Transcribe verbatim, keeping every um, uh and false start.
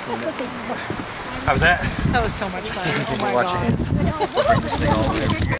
How was that? That was so much fun. Oh my Watch your God. hands. Bring this thing all the way.